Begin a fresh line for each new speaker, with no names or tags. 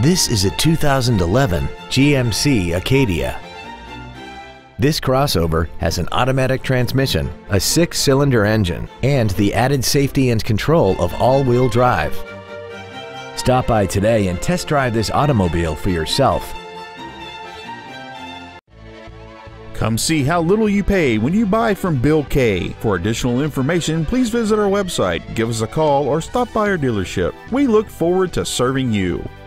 This is a 2011 GMC Acadia. This crossover has an automatic transmission, a 6-cylinder engine, and the added safety and control of all-wheel drive. Stop by today and test drive this automobile for yourself.
Come see how little you pay when you buy from Bill K. For additional information, please visit our website, give us a call, or stop by our dealership. We look forward to serving you.